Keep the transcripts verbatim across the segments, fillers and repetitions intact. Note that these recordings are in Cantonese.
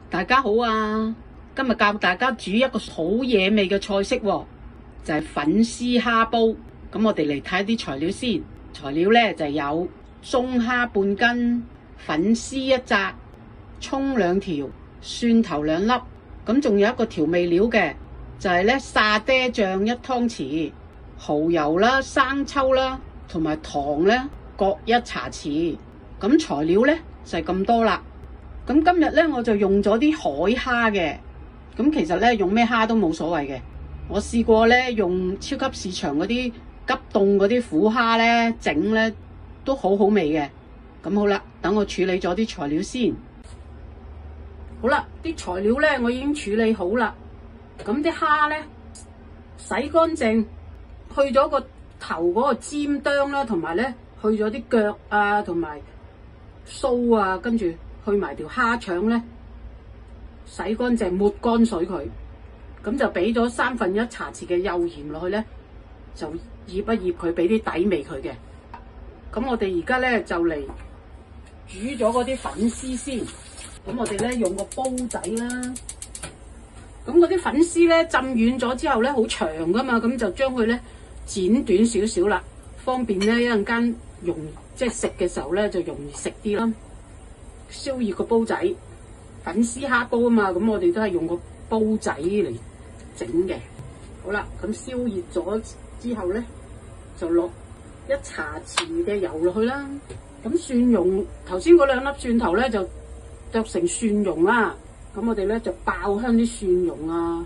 大家好啊！今日教大家煮一個好惹味嘅菜式喎，就係粉絲蝦煲。咁我哋嚟睇啲材料先。材料咧就有中蝦半斤、粉絲一紮、蔥兩條、蒜頭兩粒。咁仲有一個調味料嘅，就係咧沙爹醬一湯匙、蠔油啦、生抽啦，同埋糖咧各一茶匙。咁材料咧就係咁多啦。咁今日咧我就用咗啲海蝦嘅。咁其實咧用咩蝦都冇所謂嘅。我試過咧用超級市場嗰啲急凍嗰啲虎蝦咧整咧都好好味嘅。咁好啦，等我處理咗啲材料先。好啦，啲材料咧我已經處理好啦。咁啲蝦咧洗乾淨，去咗個頭嗰個尖端啦，同埋咧去咗啲腳啊，同埋鬚啊，跟住去埋條蝦腸咧，洗乾淨抹乾水佢，咁就俾咗三分一茶匙嘅幼鹽落去咧，就醃一醃佢，俾啲底味佢嘅。咁我哋而家咧就嚟煮咗嗰啲粉絲先。咁我哋咧用個煲仔啦。咁嗰啲粉絲咧浸軟咗之後咧好長噶嘛，咁就將佢咧剪短少少啦，方便咧一陣間容即係食嘅時候咧就容易食啲啦。燒熱個煲仔，粉絲蝦煲啊嘛，咁我哋都係用個煲仔嚟整嘅。好啦，咁燒熱咗之後咧，就落一茶匙嘅油落去啦。咁蒜蓉頭先嗰兩粒蒜頭咧就剁成蒜蓉啦。咁我哋咧就爆香啲蒜蓉啊，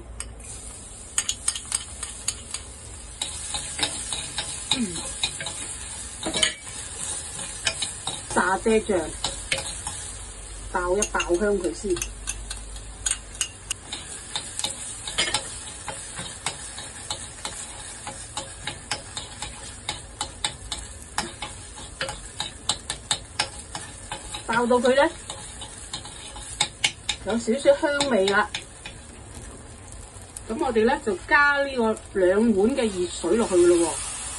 嗯，沙爹醬。爆一爆香佢先，爆到佢咧有少少香味啦。咁我哋咧就加呢個兩碗嘅熱水落去咯喎，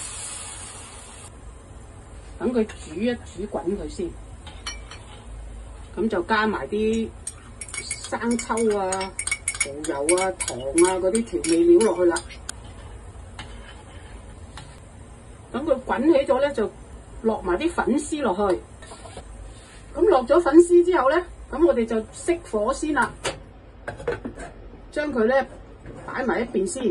等佢煮一煮滾佢先。咁就加埋啲生抽啊、蠔油啊、糖啊嗰啲調味料落去啦。等佢滾起咗咧，就落埋啲粉絲落去。咁落咗粉絲之後咧，咁我哋就熄火先啦，將佢咧擺埋一邊先。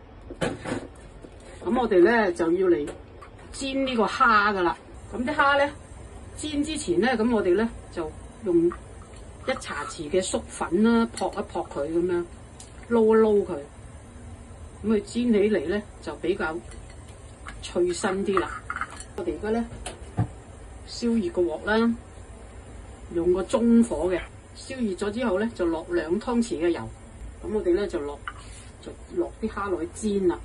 咁我哋咧就要嚟煎呢個蝦噶啦。咁啲蝦咧煎之前咧，咁我哋咧就用一茶匙嘅粟粉啦，撲一撲佢咁樣，撈一撈佢，咁佢煎起嚟咧就比較脆身啲啦。我哋而家咧燒熱個鑊啦，用個中火嘅，燒熱咗之後咧就落兩湯匙嘅油，咁我哋咧就落就落啲蝦落去煎啦。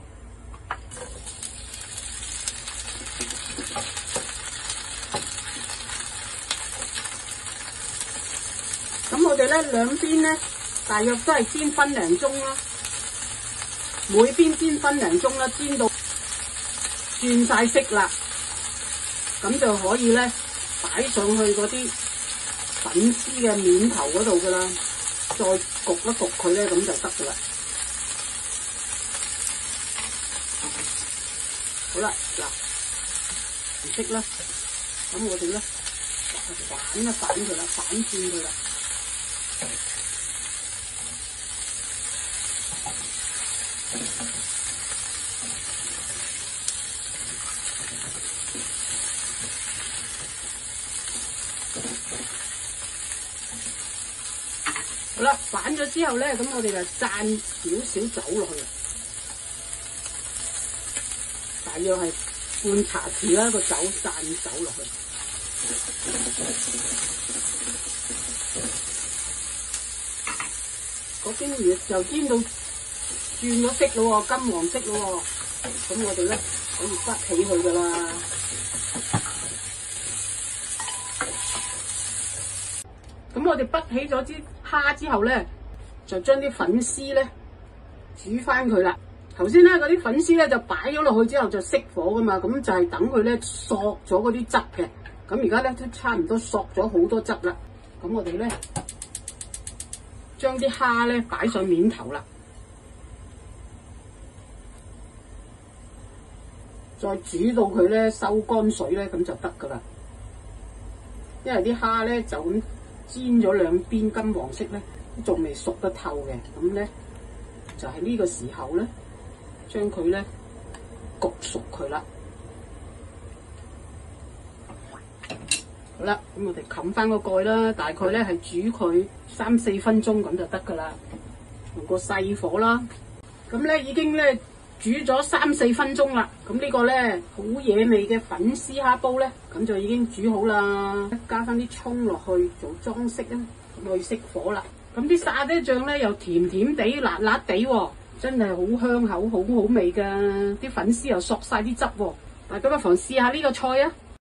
咁我哋咧兩邊咧大約都係煎分零鐘啦，每邊煎分零鐘啦，煎到轉晒色啦，咁就可以咧擺上去嗰啲粉絲嘅面頭嗰度噶啦，再焗一焗佢咧，咁就得噶啦。好啦，嗱，唔識啦，咁我哋咧反一反佢啦，反轉佢啦。好啦，反咗之後咧，咁我哋就灒少少酒落去，大約係半茶匙啦，個酒灒酒落去。嗰邊魚就煎到轉咗色咯喎，金黃色咯喎，咁我哋咧可以滗起佢噶啦。咁我哋滗起咗啲蝦之後咧，就將啲粉絲咧煮翻佢啦。頭先咧嗰啲粉絲咧就擺咗落去之後就熄火噶嘛，咁就係等佢咧索咗嗰啲汁嘅。咁而家咧都差唔多索咗好多汁啦。咁我哋咧將啲蝦咧擺上面頭啦，再煮到佢咧收乾水咧，咁就得噶啦。因為啲蝦咧就咁煎咗兩邊金黃色咧，仲未熟得透嘅，咁咧就係呢個時候咧，將佢咧焗熟佢啦。好啦，咁我哋冚翻個蓋啦，大概咧係煮佢三四分鐘咁就得噶啦，用個細火啦。咁咧已經咧煮咗三四分鐘啦，咁呢個咧好惹味嘅粉絲蝦煲咧，咁就已經煮好啦。加翻啲葱落去做裝飾啊，咁我要熄火啦。咁啲沙爹醬咧又甜甜地、辣辣地喎，真係好香口、好好味噶。啲粉絲又索晒啲汁喎，大家不妨試下呢個菜啊！